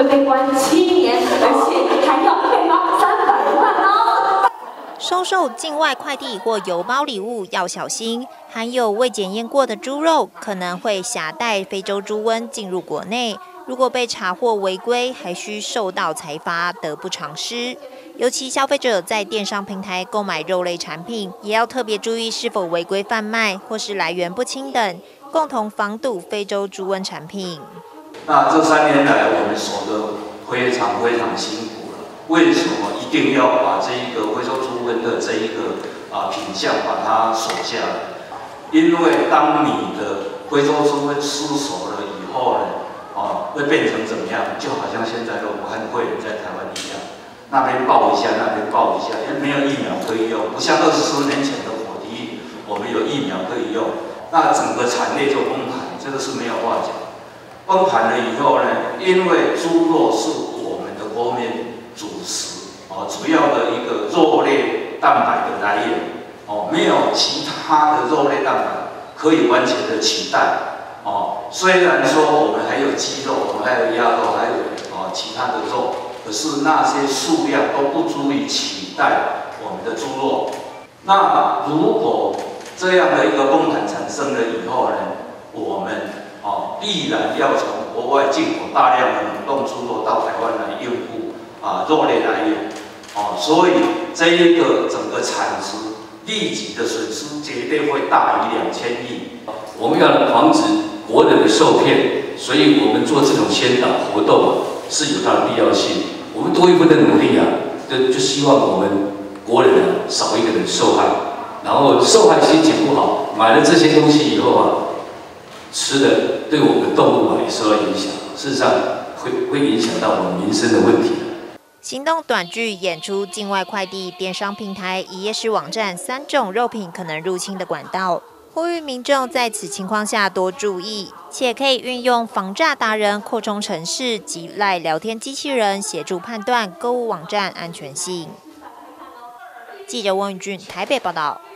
会被关7年，而且还要被罚300万哦。 收受境外快递或邮包礼物要小心，含有未检验过的猪肉可能会携带非洲猪瘟进入国内。如果被查获违规，还需受到裁罚，得不偿失。尤其消费者在电商平台购买肉类产品，也要特别注意是否违规贩卖或是来源不清等，共同防堵非洲猪瘟产品。 那这3年来，我们守得非常辛苦了。为什么一定要把这一个非洲猪瘟的这一个品项把它守下来？因为当你的非洲猪瘟失守了以后呢？会变成怎么样？就好像现在的武汉肺炎在台湾一样，那边爆一下，那边爆一下，因为没有疫苗可以用，不像24年前的火蹄疫，我们有疫苗可以用，那整个产业就崩盘，这个是没有话讲。崩盘了以后呢，因为猪肉是我们的国民主食，主要的一个肉类蛋白的来源，没有其他的肉类蛋白可以完全的取代。虽然说我们还有鸡肉，我们还有鸭肉，还有其他的肉，可是那些数量都不足以取代我们的猪肉。那如果这样的一个崩盘产生了以后呢，我们必然要从国外进口大量的冷冻猪肉到台湾来应付肉类来源。所以这一个整个产值立即的损失绝对会大于2000亿。 我们要防止国人的受骗，所以我们做这种宣导活动是有它的必要性。我们多一分的努力就希望我们国人少一个人受害，然后受害心情不好，买了这些东西以后吃的对我们动物也受到影响，事实上会影响到我们民生的问题。 行动短剧演出境外快递电商平台以夜市网站3种肉品可能入侵的管道。呼吁民众在此情况下多注意，且可以运用防诈达人扩充程式及赖聊天机器人协助判断购物网站安全性。记者温宇俊台北报道。